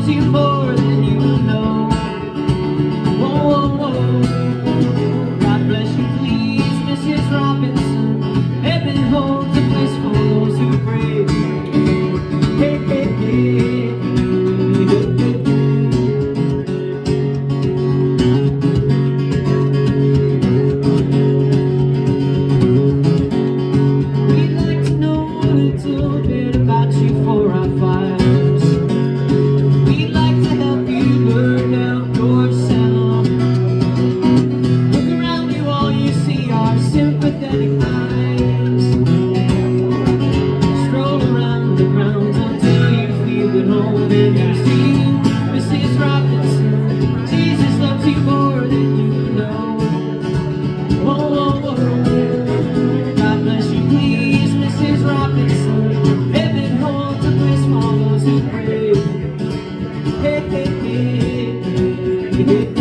you more than you know. Whoa, whoa, whoa. God bless you, please, Mrs. Robinson. Heaven holds a place for those who pray. Hey, hey, hey. We'd like to know a little bit about you for our files. We'd like to help you burn out yourself. Look around you, all you see are sympathetic eyes. Stroll around the grounds until you feel at home, and you see Mrs. Robinson. Jesus loves you more than you know. Whoa, whoa, whoa. God bless you, please, Mrs. Robinson. Heaven holds a place for those who pray. Hey, hey, hey, hey, hey.